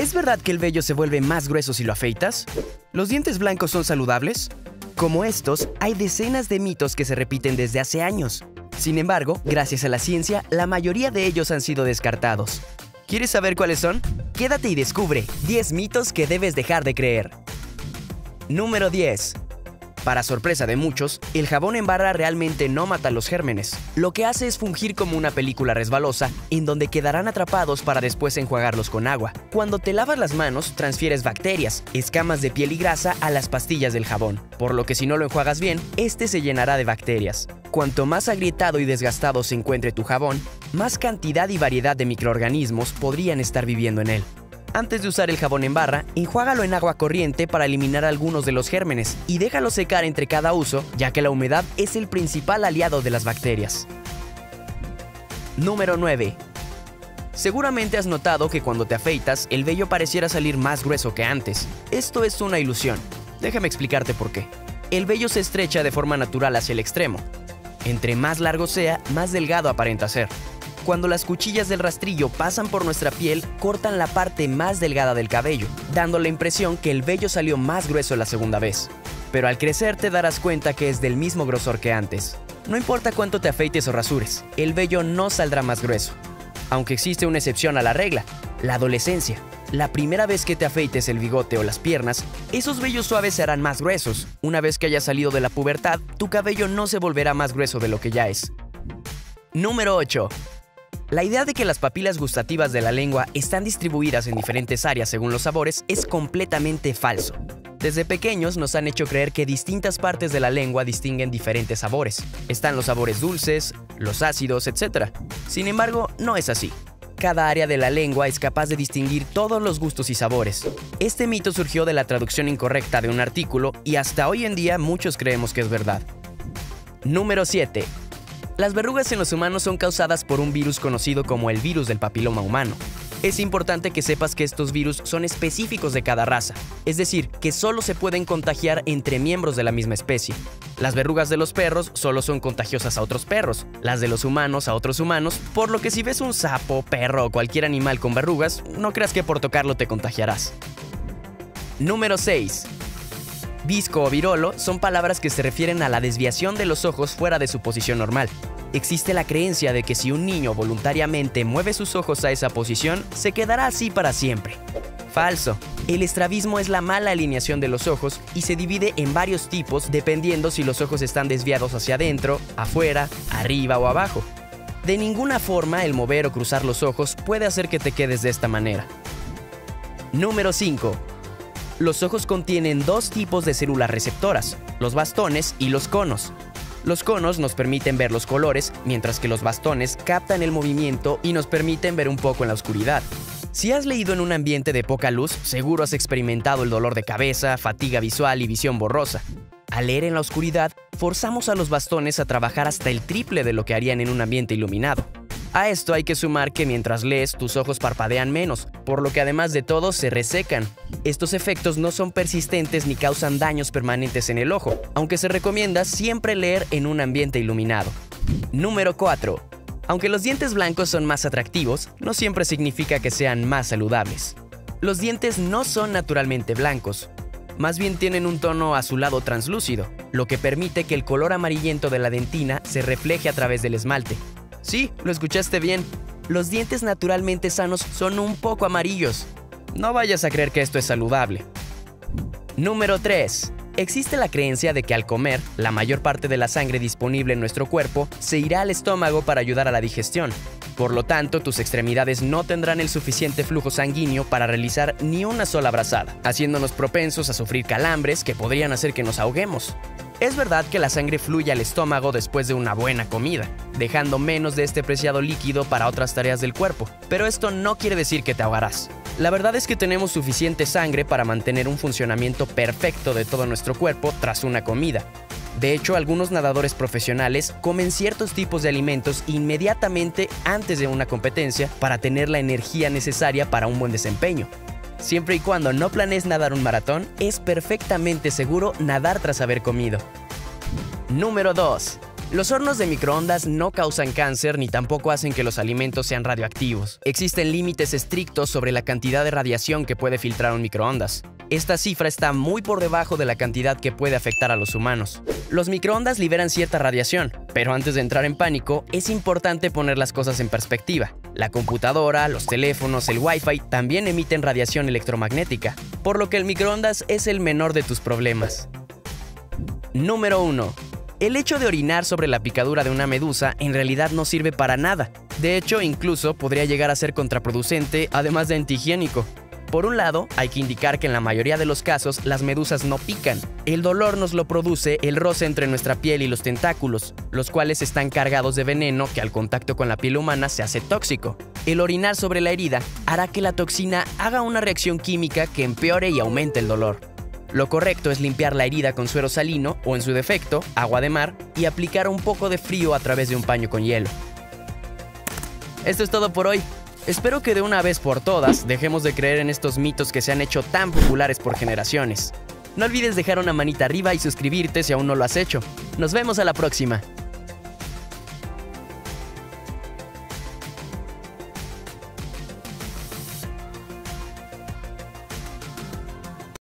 ¿Es verdad que el vello se vuelve más grueso si lo afeitas? ¿Los dientes blancos son saludables? Como estos, hay decenas de mitos que se repiten desde hace años. Sin embargo, gracias a la ciencia, la mayoría de ellos han sido descartados. ¿Quieres saber cuáles son? Quédate y descubre 10 mitos que debes dejar de creer. Número 10. Para sorpresa de muchos, el jabón en barra realmente no mata los gérmenes. Lo que hace es fungir como una película resbalosa en donde quedarán atrapados para después enjuagarlos con agua. Cuando te lavas las manos, transfieres bacterias, escamas de piel y grasa a las pastillas del jabón, por lo que si no lo enjuagas bien, este se llenará de bacterias. Cuanto más agrietado y desgastado se encuentre tu jabón, más cantidad y variedad de microorganismos podrían estar viviendo en él. Antes de usar el jabón en barra, enjuágalo en agua corriente para eliminar algunos de los gérmenes y déjalo secar entre cada uso, ya que la humedad es el principal aliado de las bacterias. Número 9. Seguramente has notado que cuando te afeitas, el vello pareciera salir más grueso que antes. Esto es una ilusión. Déjame explicarte por qué. El vello se estrecha de forma natural hacia el extremo. Entre más largo sea, más delgado aparenta ser. Cuando las cuchillas del rastrillo pasan por nuestra piel, cortan la parte más delgada del cabello, dando la impresión que el vello salió más grueso la segunda vez. Pero al crecer te darás cuenta que es del mismo grosor que antes. No importa cuánto te afeites o rasures, el vello no saldrá más grueso. Aunque existe una excepción a la regla, la adolescencia. La primera vez que te afeites el bigote o las piernas, esos vellos suaves se harán más gruesos. Una vez que hayas salido de la pubertad, tu cabello no se volverá más grueso de lo que ya es. Número 8. La idea de que las papilas gustativas de la lengua están distribuidas en diferentes áreas según los sabores es completamente falso. Desde pequeños nos han hecho creer que distintas partes de la lengua distinguen diferentes sabores. Están los sabores dulces, los ácidos, etc. Sin embargo, no es así. Cada área de la lengua es capaz de distinguir todos los gustos y sabores. Este mito surgió de la traducción incorrecta de un artículo y hasta hoy en día muchos creemos que es verdad. Número 7. Las verrugas en los humanos son causadas por un virus conocido como el virus del papiloma humano. Es importante que sepas que estos virus son específicos de cada raza, es decir, que solo se pueden contagiar entre miembros de la misma especie. Las verrugas de los perros solo son contagiosas a otros perros, las de los humanos a otros humanos, por lo que si ves un sapo, perro o cualquier animal con verrugas, no creas que por tocarlo te contagiarás. Número 6. Visco o virolo son palabras que se refieren a la desviación de los ojos fuera de su posición normal. Existe la creencia de que si un niño voluntariamente mueve sus ojos a esa posición, se quedará así para siempre. Falso. El estrabismo es la mala alineación de los ojos y se divide en varios tipos dependiendo si los ojos están desviados hacia adentro, afuera, arriba o abajo. De ninguna forma el mover o cruzar los ojos puede hacer que te quedes de esta manera. Número 5. Los ojos contienen dos tipos de células receptoras, los bastones y los conos. Los conos nos permiten ver los colores, mientras que los bastones captan el movimiento y nos permiten ver un poco en la oscuridad. Si has leído en un ambiente de poca luz, seguro has experimentado el dolor de cabeza, fatiga visual y visión borrosa. Al leer en la oscuridad, forzamos a los bastones a trabajar hasta el triple de lo que harían en un ambiente iluminado. A esto hay que sumar que mientras lees, tus ojos parpadean menos, por lo que además de todo se resecan. Estos efectos no son persistentes ni causan daños permanentes en el ojo, aunque se recomienda siempre leer en un ambiente iluminado. Número 4. Aunque los dientes blancos son más atractivos, no siempre significa que sean más saludables. Los dientes no son naturalmente blancos, más bien tienen un tono azulado translúcido, lo que permite que el color amarillento de la dentina se refleje a través del esmalte. Sí, lo escuchaste bien. Los dientes naturalmente sanos son un poco amarillos. No vayas a creer que esto es saludable. Número 3. Existe la creencia de que al comer, la mayor parte de la sangre disponible en nuestro cuerpo se irá al estómago para ayudar a la digestión. Por lo tanto, tus extremidades no tendrán el suficiente flujo sanguíneo para realizar ni una sola brazada, haciéndonos propensos a sufrir calambres que podrían hacer que nos ahoguemos. Es verdad que la sangre fluye al estómago después de una buena comida, dejando menos de este preciado líquido para otras tareas del cuerpo, pero esto no quiere decir que te ahogarás. La verdad es que tenemos suficiente sangre para mantener un funcionamiento perfecto de todo nuestro cuerpo tras una comida. De hecho, algunos nadadores profesionales comen ciertos tipos de alimentos inmediatamente antes de una competencia para tener la energía necesaria para un buen desempeño. Siempre y cuando no planees nadar un maratón, es perfectamente seguro nadar tras haber comido. Número 2. Los hornos de microondas no causan cáncer ni tampoco hacen que los alimentos sean radioactivos. Existen límites estrictos sobre la cantidad de radiación que puede filtrar un microondas. Esta cifra está muy por debajo de la cantidad que puede afectar a los humanos. Los microondas liberan cierta radiación, pero antes de entrar en pánico, es importante poner las cosas en perspectiva. La computadora, los teléfonos, el Wi-Fi también emiten radiación electromagnética, por lo que el microondas es el menor de tus problemas. Número 1. El hecho de orinar sobre la picadura de una medusa en realidad no sirve para nada. De hecho, incluso podría llegar a ser contraproducente, además de antihigiénico. Por un lado, hay que indicar que en la mayoría de los casos las medusas no pican. El dolor nos lo produce el roce entre nuestra piel y los tentáculos, los cuales están cargados de veneno que al contacto con la piel humana se hace tóxico. El orinar sobre la herida hará que la toxina haga una reacción química que empeore y aumente el dolor. Lo correcto es limpiar la herida con suero salino o, en su defecto, agua de mar y aplicar un poco de frío a través de un paño con hielo. Esto es todo por hoy. Espero que de una vez por todas dejemos de creer en estos mitos que se han hecho tan populares por generaciones. No olvides dejar una manita arriba y suscribirte si aún no lo has hecho. Nos vemos a la próxima.